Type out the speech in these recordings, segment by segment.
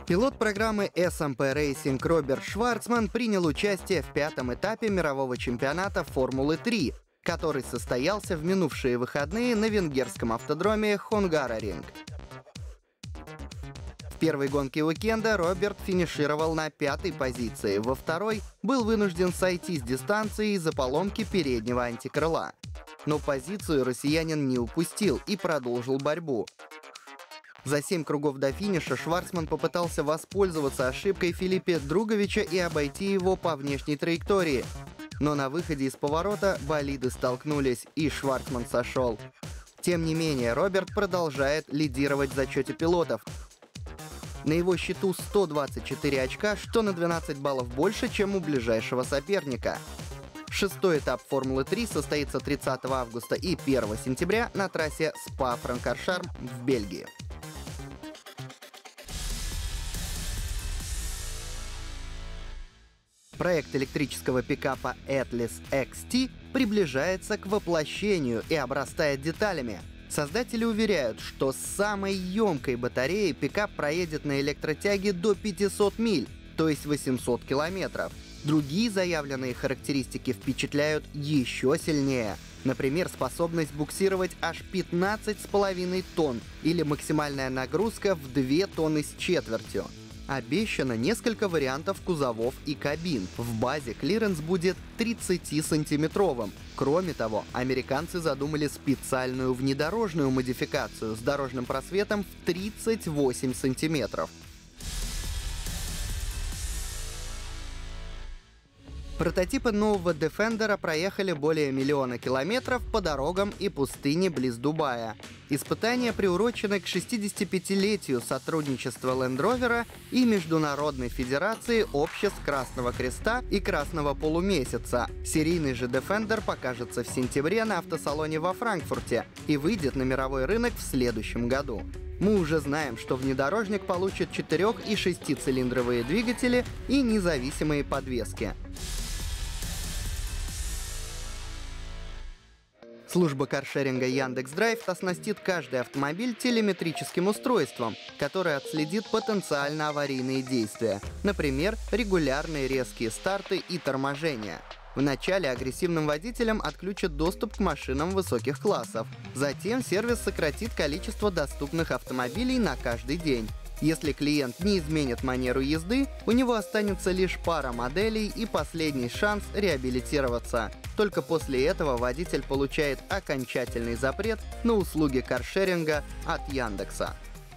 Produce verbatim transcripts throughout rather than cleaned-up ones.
Пилот программы эс эм пи Racing Роберт Шварцман принял участие в пятом этапе мирового чемпионата Формулы три, который состоялся в минувшие выходные на венгерском автодроме Hungaroring. В первой гонке уикенда Роберт финишировал на пятой позиции, во второй был вынужден сойти с дистанции из-за поломки переднего антикрыла. Но позицию россиянин не упустил и продолжил борьбу. За семь кругов до финиша Шварцман попытался воспользоваться ошибкой Филиппе Друговича и обойти его по внешней траектории. Но на выходе из поворота болиды столкнулись, и Шварцман сошел. Тем не менее, Роберт продолжает лидировать в зачете пилотов. На его счету сто двадцать четыре очка, что на двенадцать баллов больше, чем у ближайшего соперника. Шестой этап Формулы три состоится тридцатого августа и первого сентября на трассе Спа-Франкоршарм в Бельгии. Проект электрического пикапа Atlas икс ти приближается к воплощению и обрастает деталями. Создатели уверяют, что с самой емкой батареей пикап проедет на электротяге до пятисот миль, то есть восемьсот километров. Другие заявленные характеристики впечатляют еще сильнее. Например, способность буксировать аж пятнадцать с половиной тонн или максимальная нагрузка в две тонны с четвертью. Обещано несколько вариантов кузовов и кабин. В базе клиренс будет тридцатисантиметровым. Кроме того, американцы задумали специальную внедорожную модификацию с дорожным просветом в тридцать восемь сантиметров. Прототипы нового Defender проехали более миллиона километров по дорогам и пустыне близ Дубая. Испытания приурочены к шестидесятипятилетию сотрудничества Land Rover и Международной Федерации обществ Красного Креста и Красного Полумесяца. Серийный же Defender покажется в сентябре на автосалоне во Франкфурте и выйдет на мировой рынок в следующем году. Мы уже знаем, что внедорожник получит четырех- и шестицилиндровые двигатели и независимые подвески. Служба каршеринга Яндекс.Драйв оснастит каждый автомобиль телеметрическим устройством, которое отследит потенциально аварийные действия, например, регулярные резкие старты и торможения. Вначале агрессивным водителям отключат доступ к машинам высоких классов. Затем сервис сократит количество доступных автомобилей на каждый день. Если клиент не изменит манеру езды, у него останется лишь пара моделей и последний шанс реабилитироваться. Только после этого водитель получает окончательный запрет на услуги каршеринга от Яндекса.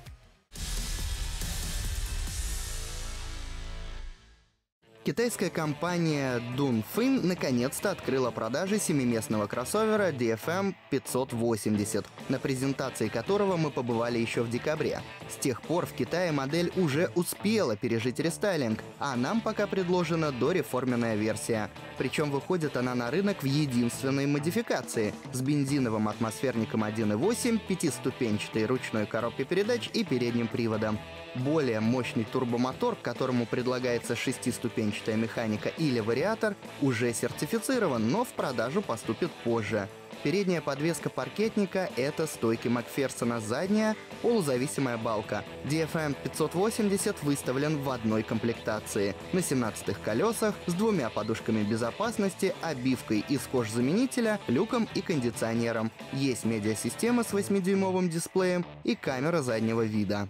Китайская компания Dongfeng наконец-то открыла продажи семиместного кроссовера ди эф эм пятьсот восемьдесят, на презентации которого мы побывали еще в декабре. С тех пор в Китае модель уже успела пережить рестайлинг, а нам пока предложена дореформенная версия. Причем выходит она на рынок в единственной модификации — с бензиновым атмосферником один и восемь, пятиступенчатой ручной коробкой передач и передним приводом. Более мощный турбомотор, к которому предлагается шестиступенчатая механика или вариатор, уже сертифицирован, но в продажу поступит позже. Передняя подвеска паркетника — это стойки Макферсона, задняя — полузависимая балка. ди эф эм пятьсот восемьдесят выставлен в одной комплектации, на семнадцатых колесах, с двумя подушками безопасности, обивкой из кожзаменителя, люком и кондиционером. Есть медиасистема с восьмидюймовым дисплеем и камера заднего вида.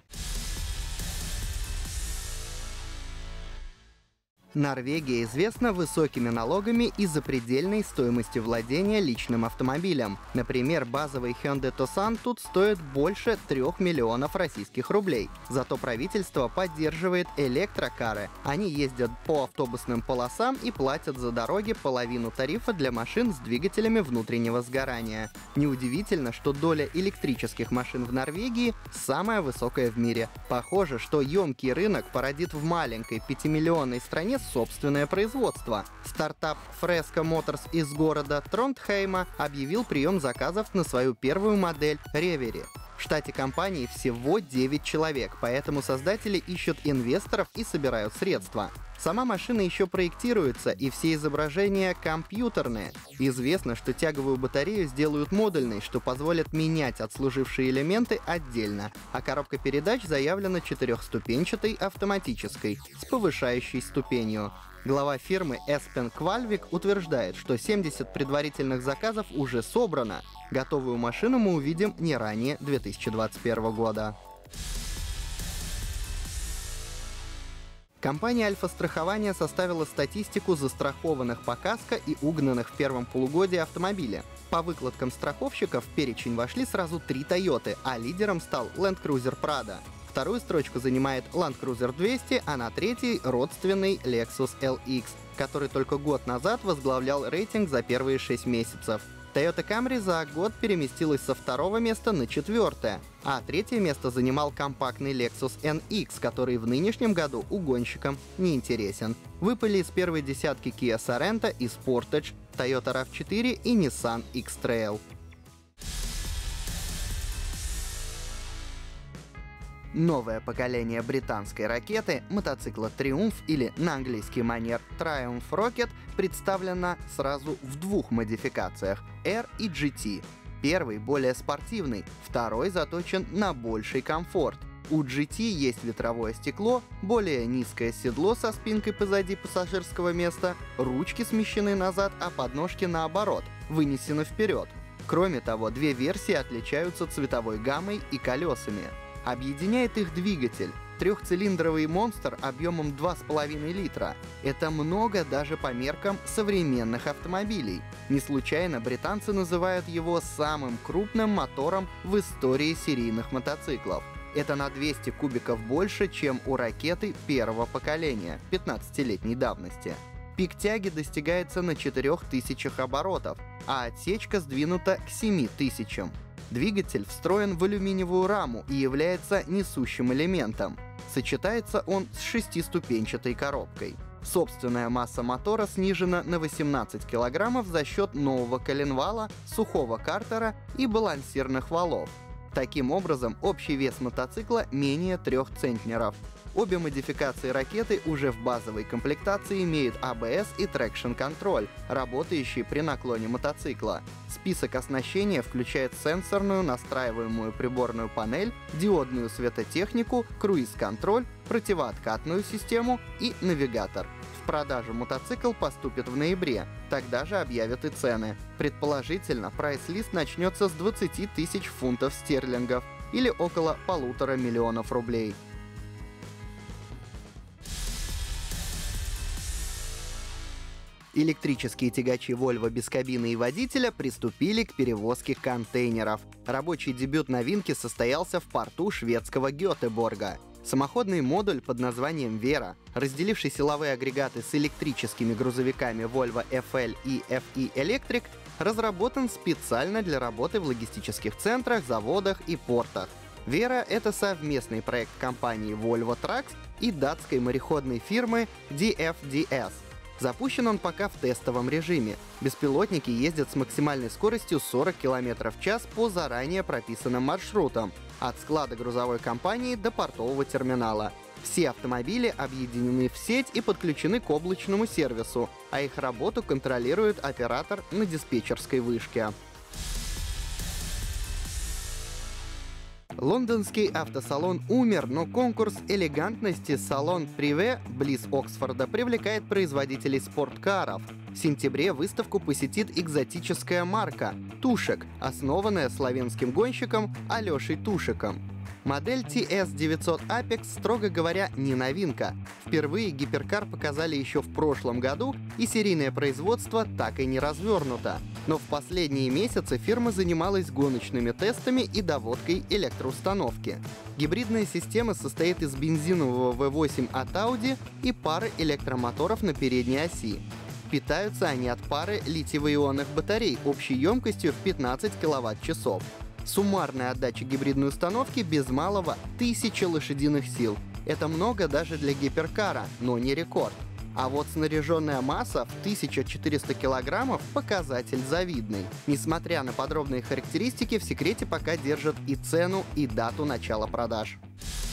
Норвегия известна высокими налогами и запредельной стоимостью владения личным автомобилем. Например, базовый Hyundai Tucson тут стоит больше трех миллионов российских рублей. Зато правительство поддерживает электрокары. Они ездят по автобусным полосам и платят за дороги половину тарифа для машин с двигателями внутреннего сгорания. Неудивительно, что доля электрических машин в Норвегии самая высокая в мире. Похоже, что емкий рынок породит в маленькой пятимиллионной стране собственное производство. Стартап Fresco Motors из города Трондхейма объявил прием заказов на свою первую модель Ревери. В штате компании всего девять человек, поэтому создатели ищут инвесторов и собирают средства. Сама машина еще проектируется, и все изображения компьютерные. Известно, что тяговую батарею сделают модульной, что позволит менять отслужившие элементы отдельно, а коробка передач заявлена четырехступенчатой автоматической, с повышающей ступенью. Глава фирмы Эспен Квальвик утверждает, что семьдесят предварительных заказов уже собрано. Готовую машину мы увидим не ранее две тысячи двадцать первого года. Компания Альфа-страхования составила статистику застрахованных по каско и угнанных в первом полугодии автомобиля. По выкладкам страховщиков в перечень вошли сразу три Тойоты, а лидером стал Land Cruiser Prado. Вторую строчку занимает Land Cruiser двести, а на третьей — родственный Lexus эл икс, который только год назад возглавлял рейтинг за первые шесть месяцев. Toyota Camry за год переместилась со второго места на четвертое, а третье место занимал компактный Lexus эн икс, который в нынешнем году угонщикам не интересен. Выпали из первой десятки Kia Sorento и Sportage, Toyota рав четыре и Nissan X-Trail. Новое поколение британской ракеты, мотоцикла Triumph или на английский манер Triumph Rocket, представлено сразу в двух модификациях — R и джи ти. Первый более спортивный, второй заточен на больший комфорт. У джи ти есть ветровое стекло, более низкое седло со спинкой позади пассажирского места, ручки смещены назад, а подножки наоборот, вынесены вперед. Кроме того, две версии отличаются цветовой гаммой и колесами. Объединяет их двигатель. Трехцилиндровый монстр объемом два с половиной литра. Это много даже по меркам современных автомобилей. Не случайно британцы называют его самым крупным мотором в истории серийных мотоциклов. Это на двести кубиков больше, чем у ракеты первого поколения, пятнадцатилетней давности. Пик тяги достигается на четырёх тысячах оборотов, а отсечка сдвинута к семи тысячам. Двигатель встроен в алюминиевую раму и является несущим элементом. Сочетается он с шестиступенчатой коробкой. Собственная масса мотора снижена на восемнадцать килограммов за счет нового коленвала, сухого картера и балансирных валов. Таким образом, общий вес мотоцикла менее трех центнеров. Обе модификации ракеты уже в базовой комплектации имеют а бэ эс и трекшн-контроль, работающие при наклоне мотоцикла. Список оснащения включает сенсорную настраиваемую приборную панель, диодную светотехнику, круиз-контроль, противооткатную систему и навигатор. В продажу мотоцикл поступит в ноябре, тогда же объявят и цены. Предположительно, прайс-лист начнется с двадцати тысяч фунтов стерлингов или около полутора миллионов рублей. Электрические тягачи Volvo без кабины и водителя приступили к перевозке контейнеров. Рабочий дебют новинки состоялся в порту шведского Гетеборга. Самоходный модуль под названием Вера, разделивший силовые агрегаты с электрическими грузовиками Volvo эф эль и эф и Electric, разработан специально для работы в логистических центрах, заводах и портах. Вера — это совместный проект компании Volvo Trucks и датской мореходной фирмы ди эф ди эс. Запущен он пока в тестовом режиме. Беспилотники ездят с максимальной скоростью сорок километров в час по заранее прописанным маршрутам, от склада грузовой компании до портового терминала. Все автомобили объединены в сеть и подключены к облачному сервису, а их работу контролирует оператор на диспетчерской вышке. Лондонский автосалон умер, но конкурс элегантности салон Приве близ Оксфорда привлекает производителей спорткаров. В сентябре выставку посетит экзотическая марка «Тушек», основанная славянским гонщиком Алешей Тушеком. Модель ти эс девятьсот Apex, строго говоря, не новинка. Впервые гиперкар показали еще в прошлом году, и серийное производство так и не развернуто. Но в последние месяцы фирма занималась гоночными тестами и доводкой электроустановки. Гибридная система состоит из бензинового ви восемь от Audi и пары электромоторов на передней оси. Питаются они от пары литиево-ионных батарей общей емкостью в пятнадцать киловатт-часов. Суммарная отдача гибридной установки без малого тысяча лошадиных сил. Это много даже для гиперкара, но не рекорд. А вот снаряженная масса в тысячу четыреста килограммов – показатель завидный. Несмотря на подробные характеристики, в секрете пока держат и цену, и дату начала продаж.